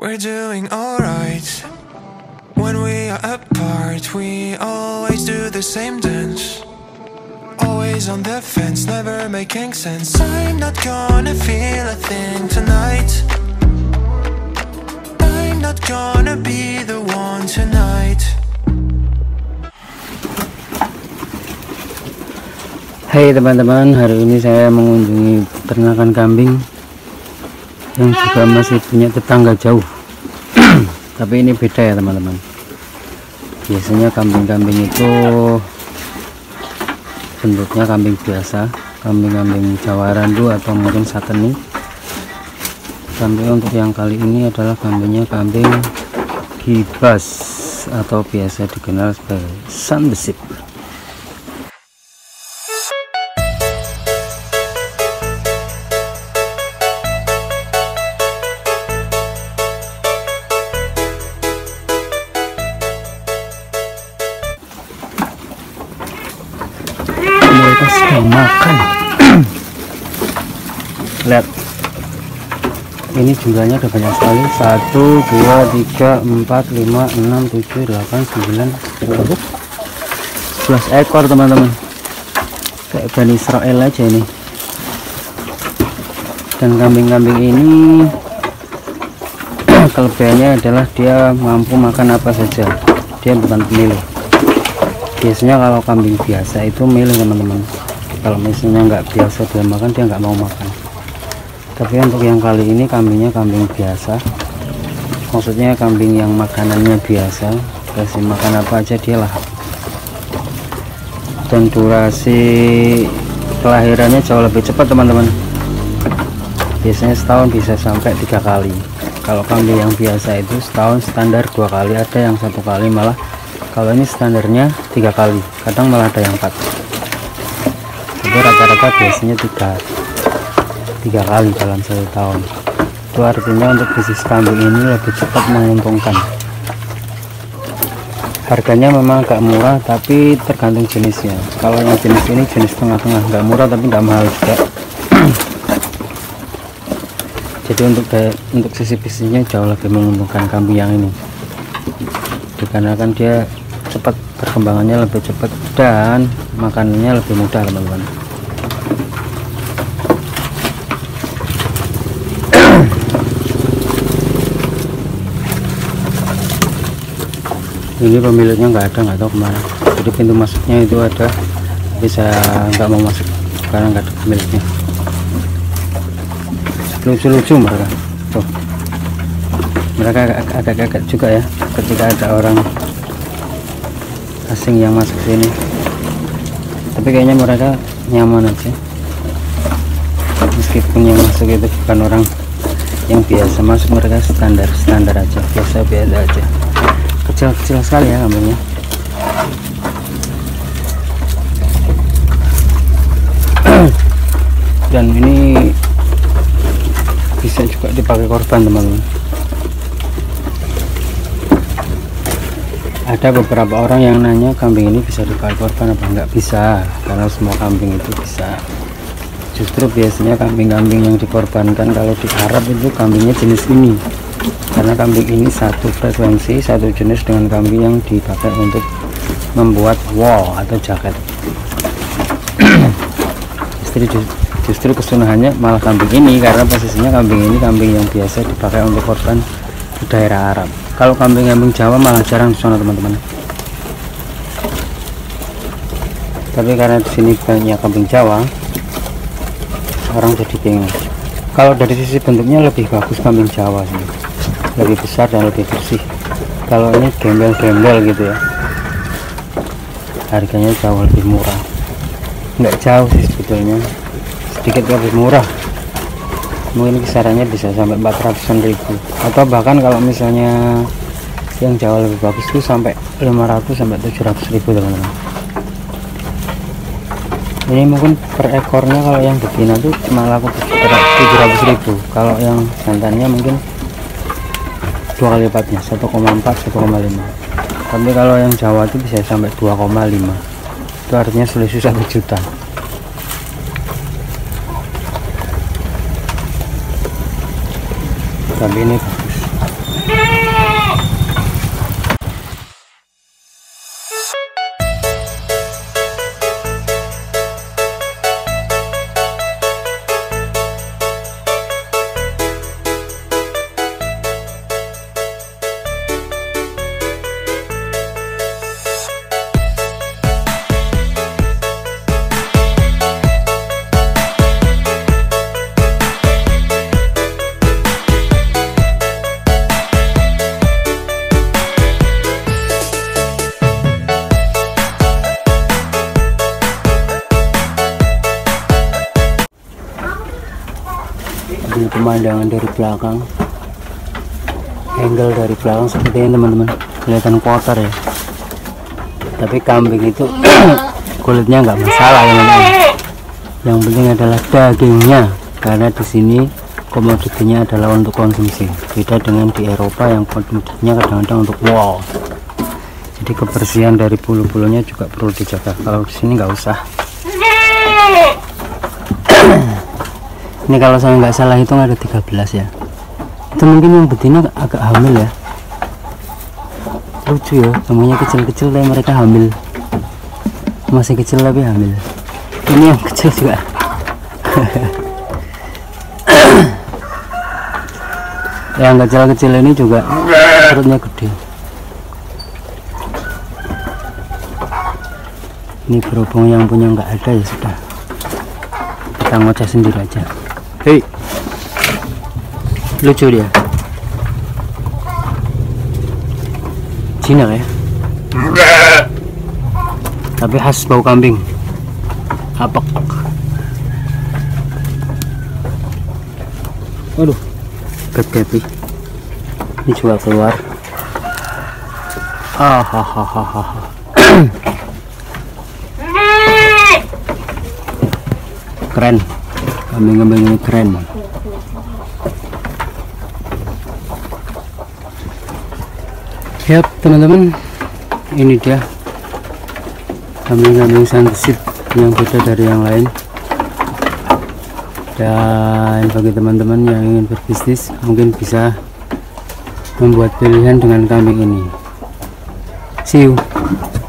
We're doing alright. When we are apart, we always do the same dance. Always on the fence, never making sense. I'm not gonna feel a thing tonight. I'm not gonna be the one tonight. Hai teman-teman, hari ini saya mengunjungi peternakan kambing yang juga masih punya tetangga jauh. Tapi ini beda ya teman-teman. Biasanya kambing-kambing itu bentuknya kambing biasa, kambing-kambing Jawa Randu atau mungkin Sateni. Tapi untuk yang kali ini adalah kambingnya kambing Gibas atau biasa dikenal sebagai Sanbesit. Mereka sedang makan. Lihat, ini jumlahnya udah banyak sekali. 1, 2, 3, 4, 5, 6, 7, 8, 9, 10, 11 ekor teman-teman. Kayak Bani Israel aja ini. Dan kambing-kambing ini kelebihannya adalah dia mampu makan apa saja. Dia bukan pemilih. Biasanya kalau kambing biasa itu milih teman-teman. Kalau misalnya nggak biasa dia makan, dia nggak mau makan. Tapi untuk yang kali ini kambingnya kambing biasa, maksudnya kambing yang makanannya biasa, kasih makan apa aja dia lahap. Dan durasi kelahirannya jauh lebih cepat teman-teman. Biasanya setahun bisa sampai 3 kali. Kalau kambing yang biasa itu setahun standar 2 kali, ada yang 1 kali, malah kalau ini standarnya 3 kali, kadang malah ada yang 4. Jadi rata-rata biasanya 3 kali dalam 1 tahun. Itu artinya untuk bisnis kambing ini lebih cepat menguntungkan. Harganya memang agak murah, tapi tergantung jenisnya. Kalau yang jenis ini jenis tengah-tengah, nggak murah tapi nggak mahal juga. Jadi untuk sisi bisnisnya jauh lebih menguntungkan kambing yang ini, dikarenakan dia cepat, perkembangannya lebih cepat dan makanannya lebih mudah teman-teman. Ini pemiliknya nggak ada, nggak tahu kemana. Jadi pintu masuknya itu ada, tapi saya nggak mau masuk karena nggak ada pemiliknya. Lucu-lucu mereka tuh. Mereka agak-agak juga ya ketika ada orang asing yang masuk sini, tapi kayaknya mereka nyaman aja, meskipun yang masuk itu bukan orang yang biasa masuk. Mereka standar aja, biasa aja, kecil sekali ya kambingnya. Dan ini bisa juga dipakai korban teman-teman. Ada beberapa orang yang nanya kambing ini bisa dipakai korban apa enggak. Bisa, karena semua kambing itu bisa. Justru biasanya kambing-kambing yang dikorbankan kalau di Arab itu kambingnya jenis ini, karena kambing ini satu frekuensi, satu jenis dengan kambing yang dipakai untuk membuat wall atau jaket. Justru kesunahannya malah kambing ini, karena posisinya kambing ini kambing yang biasa dipakai untuk korban di daerah Arab. Kalau kambing-kambing Jawa malah jarang di sana teman-teman. Tapi karena di sini banyak kambing Jawa, orang jadi bingung. Kalau dari sisi bentuknya lebih bagus kambing Jawa sih, lebih besar dan lebih bersih. Kalau ini gembel-gembel gitu ya, harganya jauh lebih murah. Nggak jauh sih sebetulnya, sedikit lebih murah. Mungkin kisarannya bisa sampai 400-an ribu, atau bahkan kalau misalnya yang jauh lebih bagus itu sampai 500 sampai 700 ribu teman-teman. Ini mungkin per ekornya kalau yang betina tuh cuma laku 700 ribu, kalau yang jantannya mungkin 2 kali lipatnya, 1,4 1,5. Tapi kalau yang Jawa itu bisa sampai 2,5, itu artinya selisih 1 juta. Tapi ini bagus. pemandangan dari belakang, angle dari belakang seperti ini teman-teman, kelihatan kotor ya, tapi kambing itu kulitnya nggak masalah ya teman-teman. Yang penting adalah dagingnya, karena di sini komoditinya adalah untuk konsumsi, beda dengan di Eropa yang komoditinya kadang-kadang untuk wow. Jadi kebersihan dari bulu-bulunya juga perlu dijaga. Kalau di sini nggak usah. Ini kalau saya nggak salah hitung ada 13 ya. Itu mungkin yang betina agak hamil ya. Lucu ya, namanya kecil-kecil tapi mereka hamil. Masih kecil tapi hamil. Ini yang kecil juga. Yang kecil-kecil ini juga perutnya gede. Ini berhubung yang punya nggak ada ya sudah, kita ngoceh sendiri aja. Hei, lucu dia, jinak ya, tapi khas bau kambing. Apek. Waduh, baby ini juga keluar. Keren, kambing-kambing ini keren. Yap teman-teman, ini dia kambing-kambing santesit yang beda dari yang lain. Dan bagi teman-teman yang ingin berbisnis, mungkin bisa membuat pilihan dengan kambing ini. See you.